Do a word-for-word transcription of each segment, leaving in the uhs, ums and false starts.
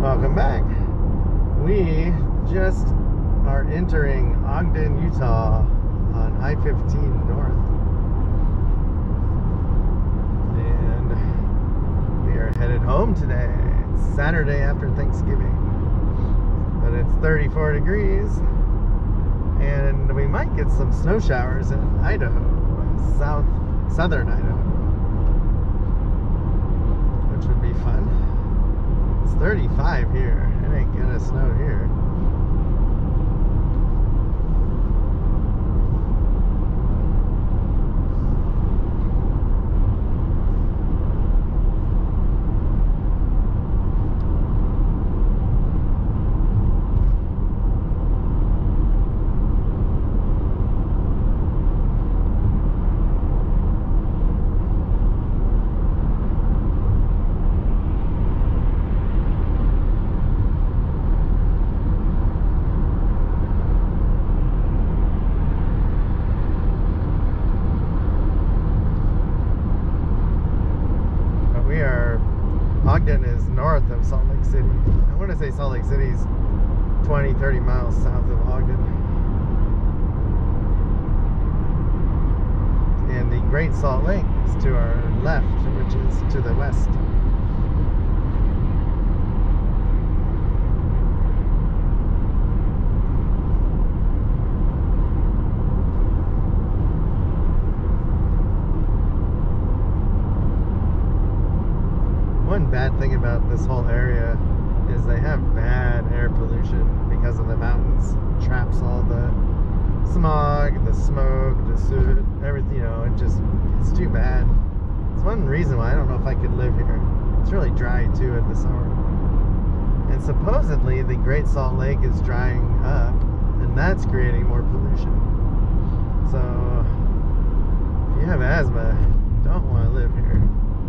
Welcome back. We just are entering Ogden, Utah on I fifteen North. And we are headed home today. It's Saturday after Thanksgiving. But it's thirty-four degrees. And we might get some snow showers in Idaho, south, southern Idaho, which would be fun. It's thirty-five here. It ain't gonna snow here. Ogden is north of Salt Lake City. I want to say Salt Lake City's twenty, thirty miles south of Ogden. And the Great Salt Lake is to our left, which is to the west. One bad thing about this whole area is they have bad air pollution because of the mountains. It traps all the smog, the smoke, the soot, everything, you know, it just, it's too bad. It's one reason why I don't know if I could live here. It's really dry too in the summer. And supposedly the Great Salt Lake is drying up and that's creating more pollution. So if you have asthma, you don't want to live here.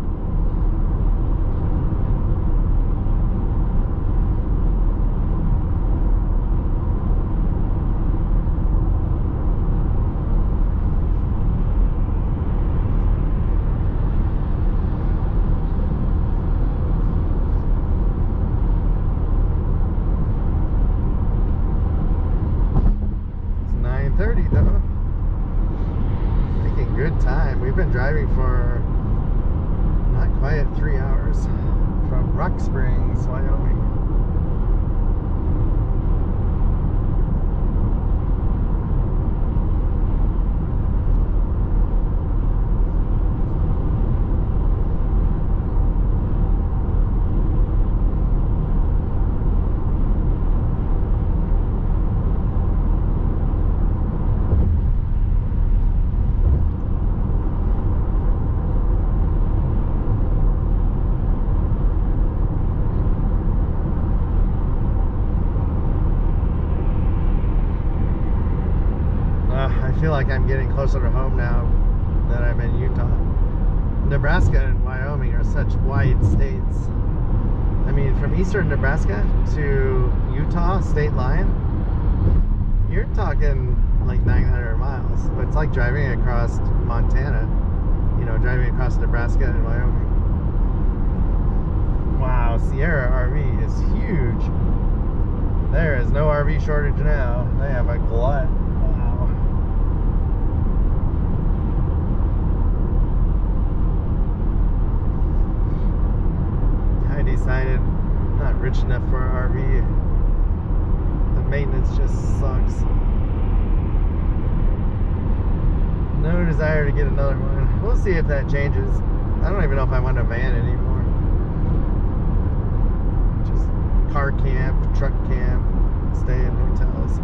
thirty though. Making good time. We've been driving for not quite three hours from Rock Springs, Wyoming. I feel like I'm getting closer to home now that I'm in Utah. Nebraska and Wyoming are such wide states. I mean, from eastern Nebraska to Utah state line, you're talking like nine hundred miles. It's like driving across Montana, you know, driving across Nebraska and Wyoming. Wow, Sierra R V is huge. There is no R V shortage now. They have a glut. Decided not rich enough for an R V. The maintenance just sucks. No desire to get another one. We'll see if that changes. I don't even know if I want a van anymore. Just car camp, truck camp, stay in hotels.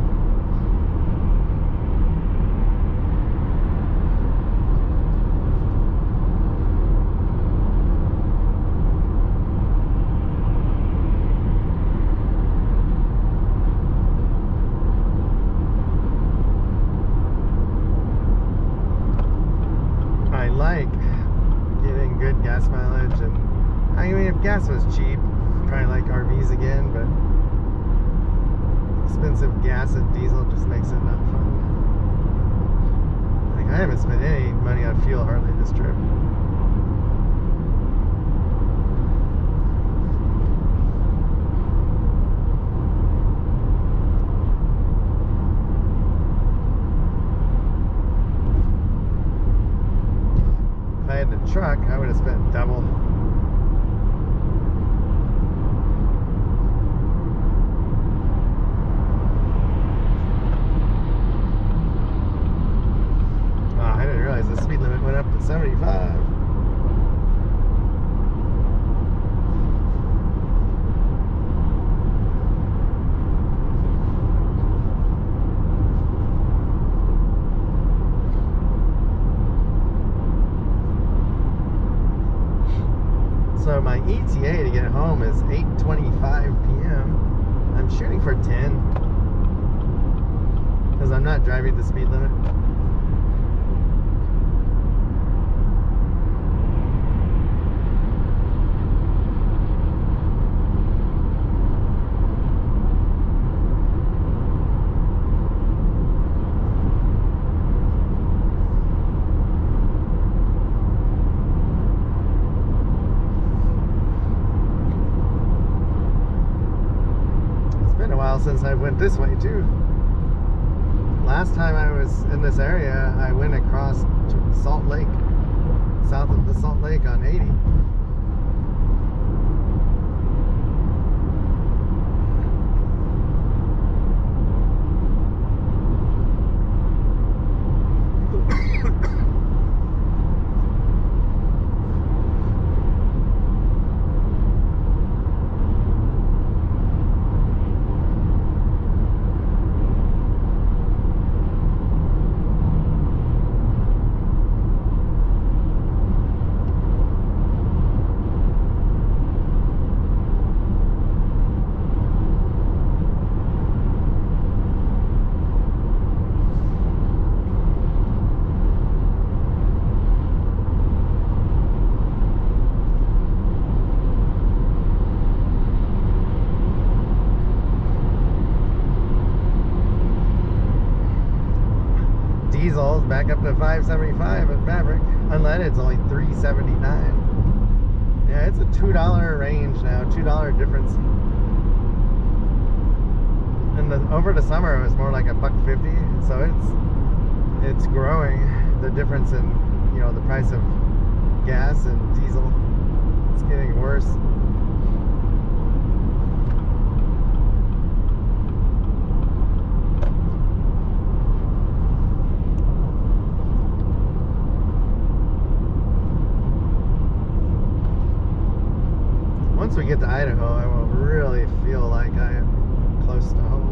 Like getting good gas mileage, and I mean, if gas was cheap, I'd probably like R Vs again, but expensive gas and diesel just makes it not fun. Like, I haven't spent any money on fuel hardly this trip. truck, I would have spent double. Oh, I didn't realize the speed limit went up to seventy-five. So my E T A to get home is eight twenty-five p m I'm shooting for ten because I'm not driving the speed limit. Since I went this way too. Last time I was in this area, I went across to Salt Lake, south of the Salt Lake on eighty. Diesel's back up to five seventy-five at Maverick. Unleaded's only three seventy-nine. Yeah, it's a two dollar range now, two dollar difference. And the, over the summer it was more like a buck fifty. So it's it's growing. The difference in, you know, the price of gas and diesel. It's getting worse. Once we get to Idaho, I will really feel like I am close to home.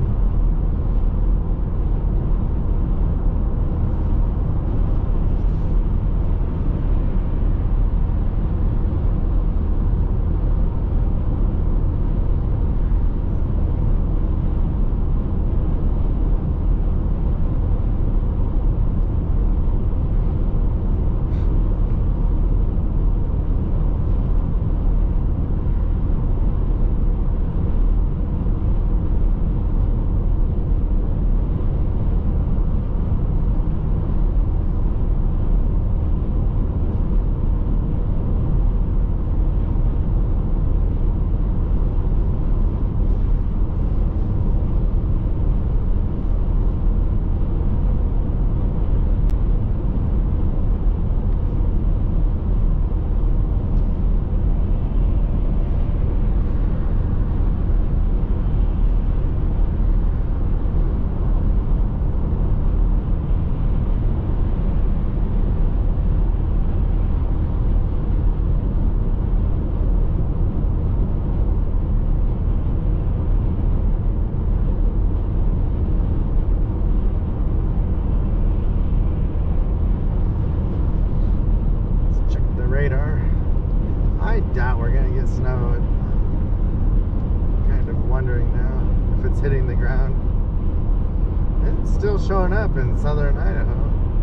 Hitting the ground. It's still showing up in southern Idaho.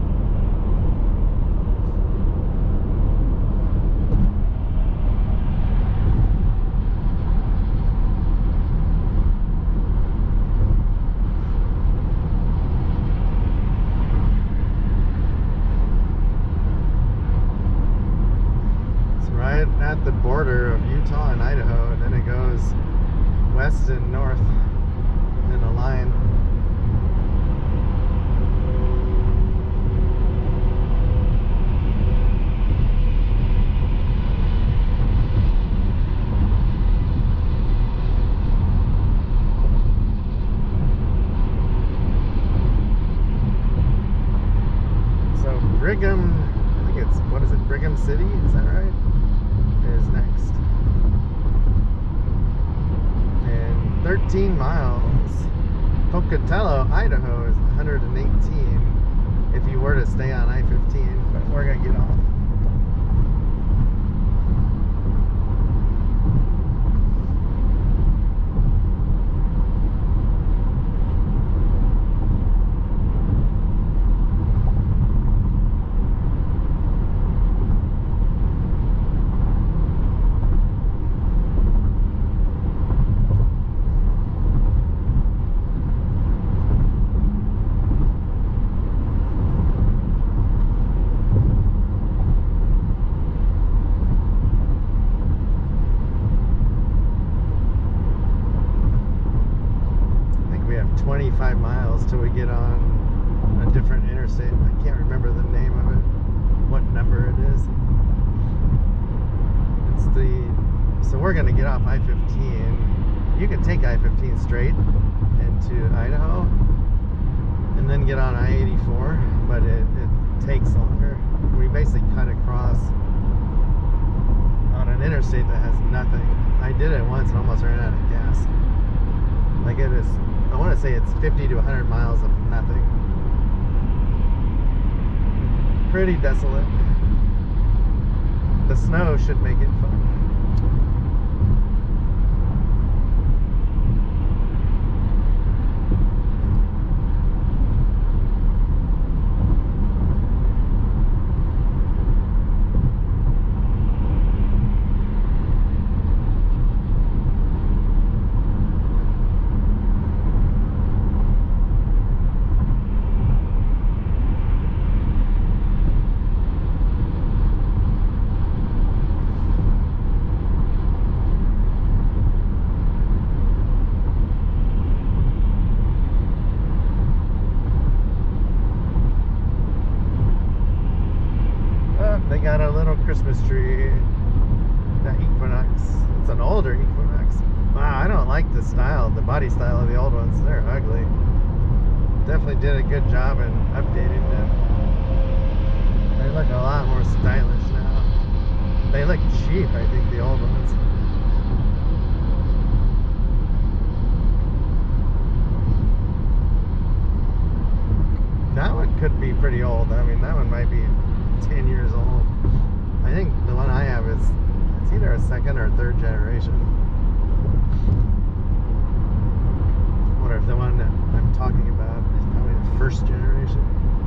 It's right at the border of Utah and Idaho, and then it goes west and north in a line. thirteen miles. Pocatello, Idaho is one hundred eighteen if you were to stay on I fifteen, but we're gonna get off. twenty-five miles till we get on a different interstate. I can't remember the name of it, what number it is. It's the, so we're gonna get off I fifteen. You can take I fifteen straight into Idaho and then get on I eighty-four, but it, it takes longer. We basically cut across on an interstate that has nothing. I did it once and almost ran out of gas. Like it is, I want to say it's fifty to one hundred miles of nothing. Pretty desolate. The snow should make it fun. Got a little Christmas tree. That Equinox. It's an older Equinox. Wow, I don't like the style, the body style of the old ones. They're ugly. Definitely did a good job in updating them. They look a lot more stylish now. They look cheap, I think, the old ones. That one could be pretty old. I mean, that one might be ten years old. I think the one I have is, it's either a second or third generation. I wonder if the one that I'm talking about is probably the first generation.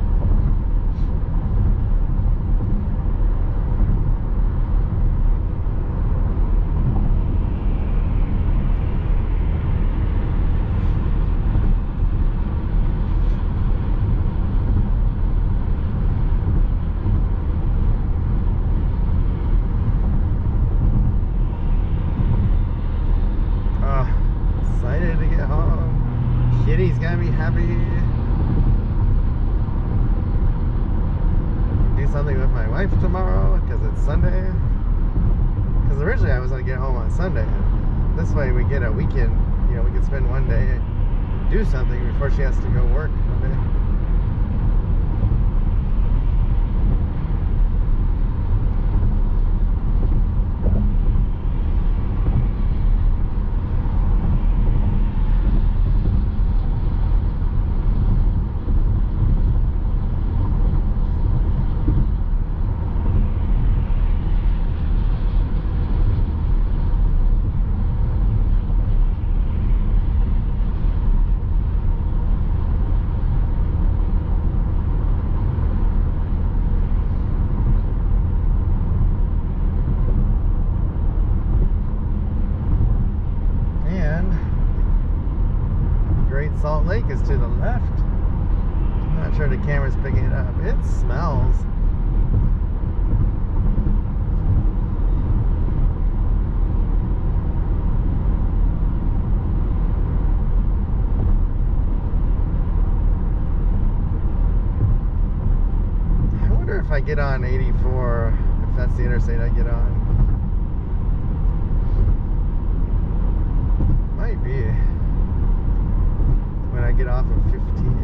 Kitty's gonna be happy. Do something with my wife tomorrow because it's Sunday. Because originally I was gonna get home on Sunday. This way we get a weekend. You know, we can spend one day, do something before she has to go work Monday. Salt Lake is to the left. I'm not sure the camera's picking it up. It smells. I wonder if I get on eighty-four, if that's the interstate I get on. Might be. When I get off of fifteen.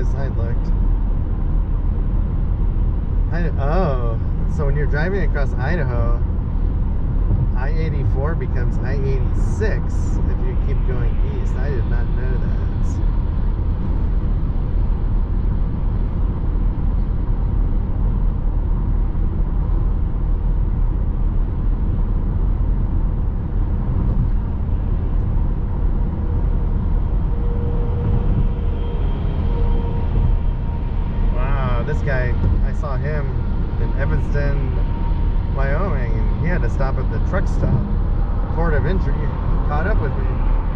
was. I looked. I, oh, so when you're driving across Idaho, I eighty-four becomes I eighty-six if you keep going east. I did not know that. This guy, I saw him in Evanston, Wyoming, and he had to stop at the truck stop, port of entry. He caught up with me.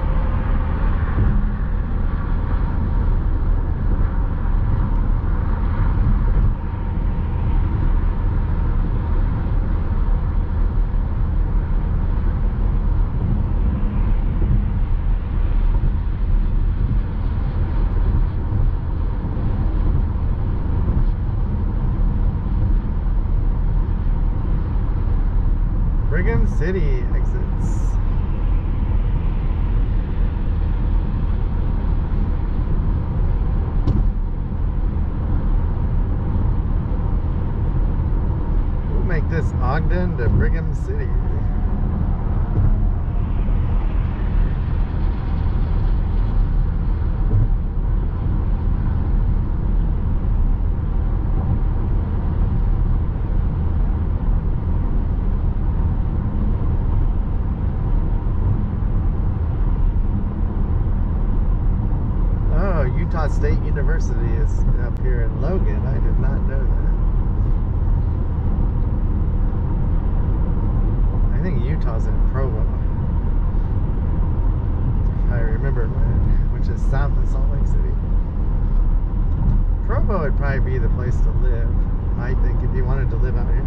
Brigham City exits. We'll make this Ogden to Brigham City. Utah State University is up here in Logan. I did not know that. I think Utah's in Provo, if I remember right, which is south of Salt Lake City. Provo would probably be the place to live, I think, if you wanted to live out here.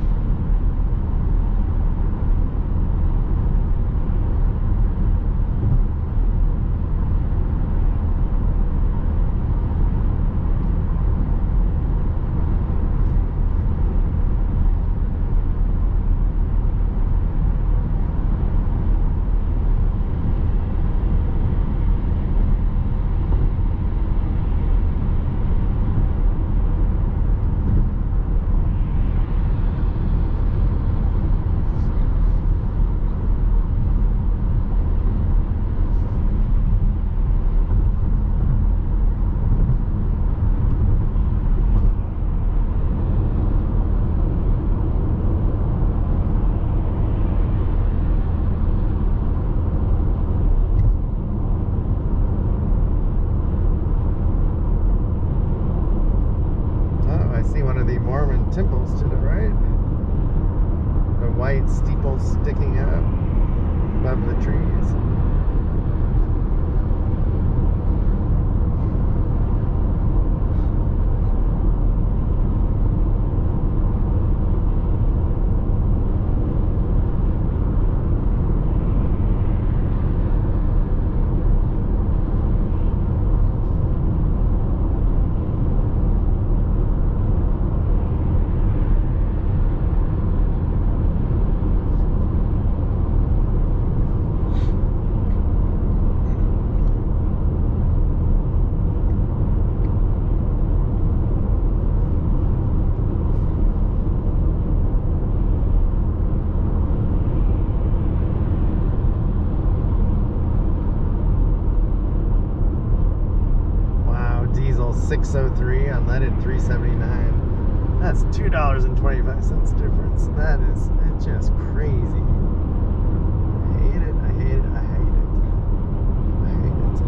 Temples to the right. The white steeple sticking up above the trees. six oh three, unleaded three seventy-nine. That's two dollars and twenty-five cents difference. That is it's just crazy. I hate it, I hate it, I hate it. I hate it.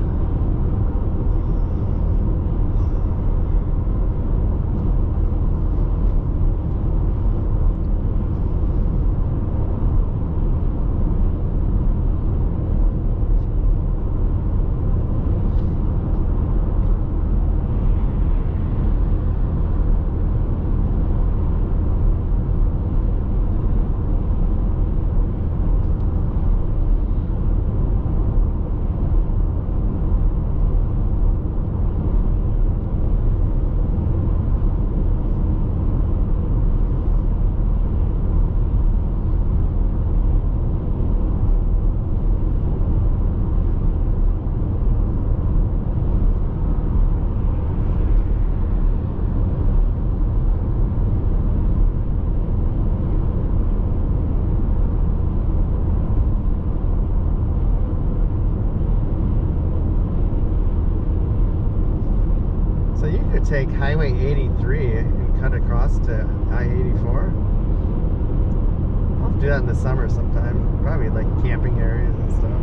take Highway eighty-three and cut across to I eighty-four. I'll have to do that in the summer sometime. Probably like camping areas and stuff.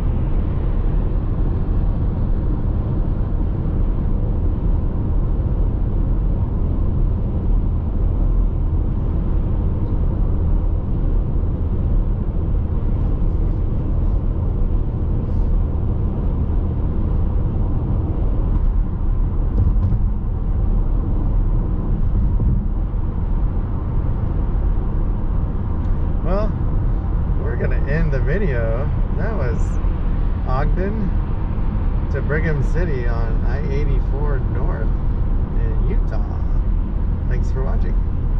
End the video. That was Ogden to Brigham City on I eighty-four North in Utah. Thanks for watching.